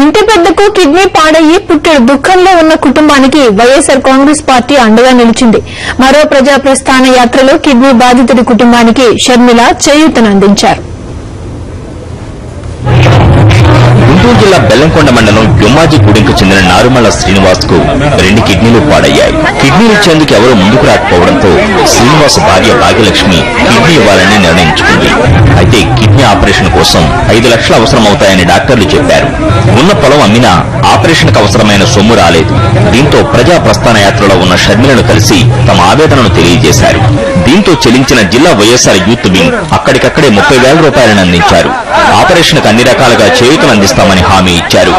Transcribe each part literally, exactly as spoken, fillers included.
ఇంటి పెద్దకు కిడ్నీ పాడయ్యి పుట్టెడు దుఃఖంలో ఉన్న కుటుంబానికి వైఎస్సార్ కాంగ్రెస్ పార్టీ అండగా నిలిచింది. మరో ప్రజా ప్రస్థాన యాత్రలో కిడ్నీ బాధితుడి కుటుంబానికి షర్మిల చేయూతనందించారు. గుంటూరు జిల్లా బెల్లంకొండ మండలం యమ్మాజిగూడెంకు చెందిన నారుమల్ల శ్రీనివాస్ కు రెండు కిడ్నీలు పాడయ్యాయి. కిడ్నీలు ఇచ్చేందుకు ఎవరూ ముందుకు రాకపోవడంతో శ్రీనివాస్ భార్య భాగ్యలక్ష్మి కిడ్నీ ఇవ్వాలని నిర్ణయించుకుంది. అయితే కిడ్నీ ఆపరేషన్ కోసం ఐదు లక్షలు అవసరమవుతాయని డాక్టర్లు చెప్పారు. ఉన్న పొలం అమ్మినా ఆపరేషన్ కు అవసరమైన సొమ్ము రాలేదు. దీంతో ప్రజా ప్రస్థాన యాత్రలో ఉన్న షర్మిలను కలిసి తమ ఆవేదనను తెలియజేశారు. దీంతో చెలించిన జిల్లా వైఎస్సార్ యూత్ వింగ్ అక్కడికక్కడే ముప్పై వేల రూపాయలను అందించారు. ఆపరేషన్ కు అన్ని రకాలుగా చేయూతను అందిస్తామని హామీ ఇచ్చారు.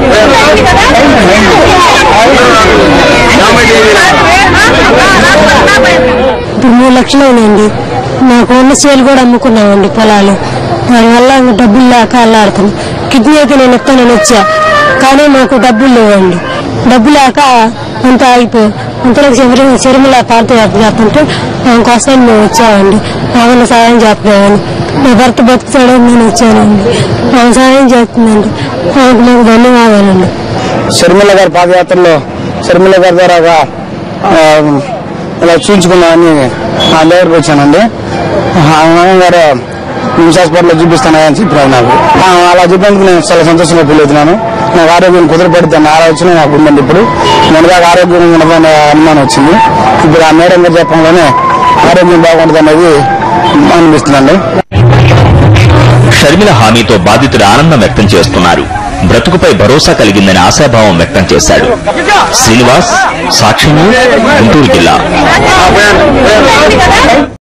ఇప్పుడు మూడు లక్షలేనండి. నాకు ఉన్న సేలు కూడా అమ్ముకున్నామండి పొలాలు. దానివల్ల డబ్బులు లేక అల్లాడుతాను. కిడ్నీ అయితే నేను ఇస్తానని వచ్చా, కానీ మాకు డబ్బులు లేవండి. డబ్బు లేక అంత ఆగిపోయి అంతలో శర్మిల పార్టీ చేస్తుంటే దానికోసం మేము వచ్చామండి. మామూలు సాయం చేస్తున్నామని నా భర్త బతుకుతాడని నేను వచ్చానండి. మాకు సాయం చేస్తుందండి. మాకు మాకు ధన్యవాదాలండి. షర్మిల గారి పాదయాత్రలో షర్మిల గారి ద్వారా ఇలా చూపించుకున్నామని నా దగ్గరకు వచ్చానండి. అమ్మ గారు నిమ్స్ హాస్పిటల్లో చూపిస్తానని చెప్పారు నాకు. అలా చెప్పేందుకు నేను చాలా సంతోషంగా ఫీల్ అవుతున్నాను. నాకు ఆరోగ్యం కుదిరిపడుతున్న ఆలోచన నాకు ఉందండి. ఇప్పుడు నేను దాకా ఆరోగ్యం ఉండదనే అనుమానం వచ్చింది. ఇప్పుడు ఆ మేడం గారు చెప్పడంలోనే ఆరోగ్యం బాగుంటుంది అనేది అనిపిస్తుందండి. షర్మిల హామీతో బాధితుడు ఆనందం వ్యక్తం చేస్తున్నారు. బ్రతుకుపై భరోసా కలిగిందని ఆశాభావం వ్యక్తం చేశాడు. శ్రీనివాస్, సాక్షి న్యూస్, గుంటూరు జిల్లా.